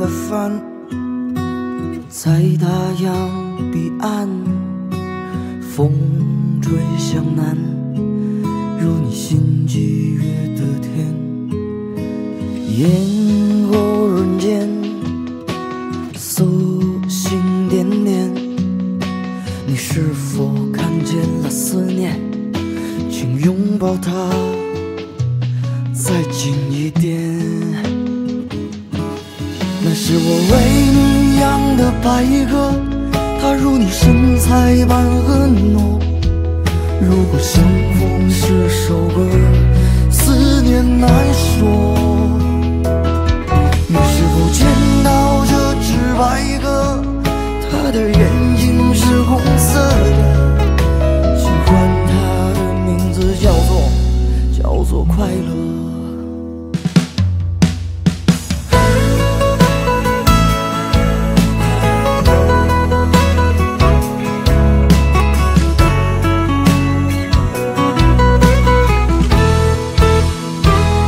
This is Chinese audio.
的帆，在大洋彼岸，风吹向南，如你心寄约的天。烟火人间，素心点点，你是否看见了思念？请拥抱它，再近一点。那是我为你养的白鸽，它如你身材般婀娜。如果相逢是首歌，思念难说。你是否见到这只白鸽？它的眼